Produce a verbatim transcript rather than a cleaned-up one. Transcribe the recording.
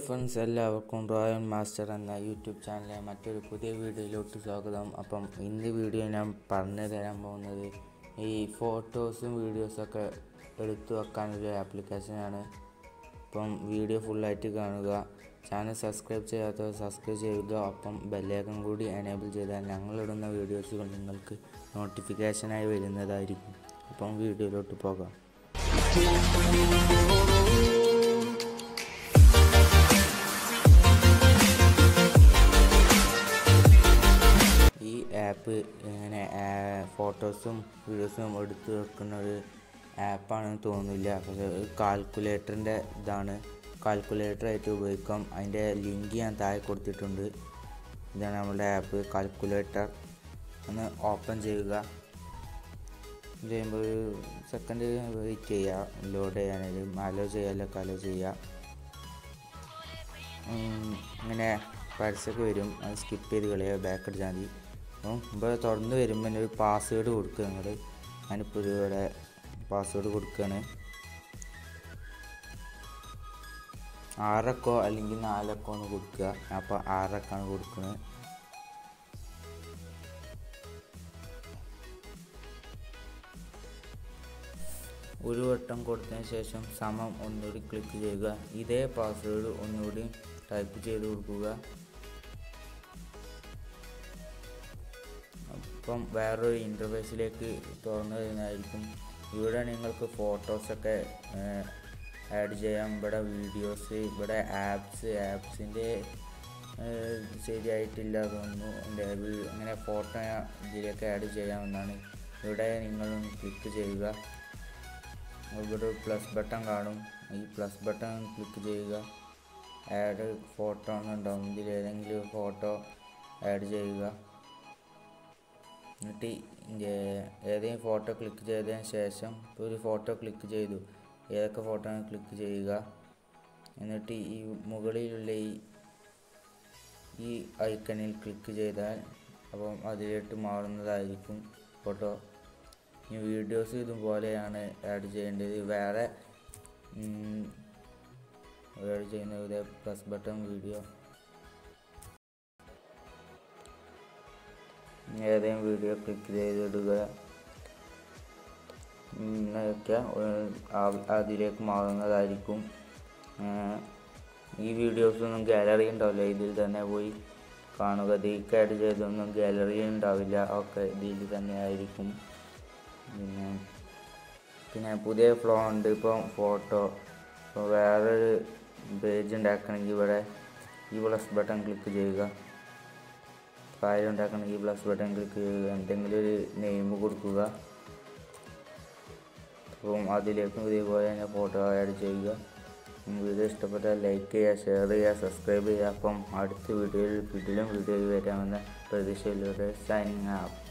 Friends, എല്ലാവർക്കും royal master എന്ന YouTube ചാനലിലെ മറ്റൊരു പുതിയ വീഡിയോയിലോട്ട് സ്വാഗതം. അപ്പം ഇന്ന് വീഡിയോ ഞാൻ പറഞ്ഞു തരാൻ പോകുന്നത് ഈ ഫോട്ടോസും വീഡിയോസൊക്കെ എടുത്തു വെക്കാനൊരു ആപ്ലിക്കേഷനാണ്. അപ്പം വീഡിയോ ഫുള്ളായിട്ട് കാണുക. ചാനൽ സബ്സ്ക്രൈബ് ചെയ്യാത്തവർ സബ്സ്ക്രൈബ് ചെയ്യുക. അപ്പം ബെല്ലൈക്കൺ കൂടി എനേബിൾ ചെയ്താൽ ഞങ്ങളിടുന്ന വീഡിയോസുകൾ നിങ്ങൾക്ക് നോട്ടിഫിക്കേഷനായി വരുന്നതായിരിക്കും. അപ്പം വീഡിയോയിലോട്ട് പോകാം. ഈ ആപ്പ് ഇങ്ങനെ ഫോട്ടോസും വീഡിയോസും എടുത്തു വെക്കുന്ന ഒരു ആപ്പാണെന്ന് തോന്നുന്നില്ല. പക്ഷേ കാൽക്കുലേറ്ററിൻ്റെ ഇതാണ്. കാൽക്കുലേറ്ററായിട്ട് ഉപയോഗിക്കാം. അതിൻ്റെ ലിങ്ക് ഞാൻ താഴെ കൊടുത്തിട്ടുണ്ട്. ഇതാണ് നമ്മുടെ ആപ്പ് കാൽക്കുലേറ്റർ. ഒന്ന് ഓപ്പൺ ചെയ്യുക. ചെയ്യുമ്പോൾ ഒരു സെക്കൻഡ് വെയിറ്റ് ചെയ്യുക. ലോഡ് ചെയ്യാനായിട്ട് അലോ ചെയ്യാനൊക്കെ അലോ ചെയ്യുക. ഇങ്ങനെ പരസ്യമൊക്കെ വരും, അത് സ്കിപ്പ് ചെയ്ത് കളയുക, ബാക്ക് അടിച്ചാൽ മതി. അപ്പം ഇവിടെ തുറന്ന് വരുമ്പോൾ എൻ്റെ ഒരു പാസ്വേഡ് കൊടുക്കുക. നിങ്ങൾ ഞാനിപ്പോൾ ഒരു ഇവിടെ പാസ്വേഡ് കൊടുക്കുകയാണ്. ആറക്കോ അല്ലെങ്കിൽ നാലക്കോ ഒന്ന് കൊടുക്കുക. അപ്പോൾ ആറക്കാണ് കൊടുക്കുന്നത്. ഒരു വട്ടം കൊടുത്തതിന് ശേഷം സമം ഒന്നുകൂടി ക്ലിക്ക് ചെയ്യുക. ഇതേ പാസ്വേഡ് ഒന്നുകൂടി ടൈപ്പ് ചെയ്ത് കൊടുക്കുക. അപ്പം വേറൊരു ഇൻ്റർഫേസിലേക്ക് തുറന്നു വരുന്നതായിരിക്കും. ഇവിടെ നിങ്ങൾക്ക് ഫോട്ടോസൊക്കെ ആഡ് ചെയ്യാം. ഇവിടെ വീഡിയോസ്, ഇവിടെ ആപ്സ് ആപ്സിൻ്റെ ശരിയായിട്ടില്ല തോന്നുന്നു. എൻ്റെ അങ്ങനെ ഫോട്ടോ ഇതിലേക്ക് ആഡ് ചെയ്യാവുന്നതാണ്. ഇവിടെ നിങ്ങൾ ക്ലിക്ക് ചെയ്യുക. ഇവിടെ പ്ലസ് ബട്ടൺ കാണും. ഈ പ്ലസ് ബട്ടൺ ക്ലിക്ക് ചെയ്യുക. ആഡ് ഫോട്ടോ എന്നുണ്ടാവും. ഇതിൽ ഏതെങ്കിലും ഫോട്ടോ ആഡ് ചെയ്യുക. എന്നിട്ട് ഏതെങ്കിലും ഫോട്ടോ ക്ലിക്ക് ചെയ്തതിന് ശേഷം ഇപ്പോൾ ഒരു ഫോട്ടോ ക്ലിക്ക് ചെയ്തു. ഏതൊക്കെ ഫോട്ടോ ക്ലിക്ക് ചെയ്യുക. എന്നിട്ട് ഈ മുകളിലുള്ള ഈ ഈ ഐക്കണിൽ ക്ലിക്ക് ചെയ്താൽ അപ്പം അതിലോട്ട് മാറുന്നതായിരിക്കും ഫോട്ടോ. ഈ വീഡിയോസ് ഇതുപോലെയാണ് ആഡ് ചെയ്യേണ്ടത്. വേറെ ആഡ് ചെയ്യുന്നത് പ്ലസ് ബട്ടൺ വീഡിയോ, ഏതെങ്കിലും വീഡിയോ ക്ലിക്ക് ചെയ്തിടുക. ഇങ്ങനെയൊക്കെ അതിലേക്ക് മാറുന്നതായിരിക്കും. ഈ വീഡിയോസൊന്നും ഗാലറി ഉണ്ടാവില്ല, ഇതിൽ തന്നെ പോയി കാണുക. ഇതിലേക്ക് ആഡ് ചെയ്തൊന്നും ഗാലറി ഉണ്ടാവില്ല, ഒക്കെ ഇതിൽ തന്നെ ആയിരിക്കും. പിന്നെ പിന്നെ പുതിയ ഫ്ലോ ഉണ്ട്. ഇപ്പം ഫോട്ടോ ഇപ്പോൾ വേറൊരു പേജ് ഉണ്ടാക്കണമെങ്കിൽ ഇവിടെ ഈ പ്ലസ് ബട്ടൺ ക്ലിക്ക് ചെയ്യുക. ഫയൽ ഉണ്ടാക്കണമെങ്കിൽ ഈ പ്ലസ് ബട്ടൺ ക്ലിക്ക് ചെയ്യുക. എന്തെങ്കിലും ഒരു നെയിം കൊടുക്കുക. അപ്പം അതിലേക്കും ഇതേപോലെ തന്നെ ഫോട്ടോ ആഡ് ചെയ്യുക. വീഡിയോ ഇഷ്ടപ്പെട്ടാൽ ലൈക്ക് ചെയ്യുക, ഷെയർ ചെയ്യുക, സബ്സ്ക്രൈബ് ചെയ്യുക. അപ്പം അടുത്ത വീഡിയോയിൽ വീഡിയോയിലും വീഡിയോയിൽ വരാമെന്ന പ്രതീക്ഷയിലൂടെ സൈനിങ് ഔട്ട്.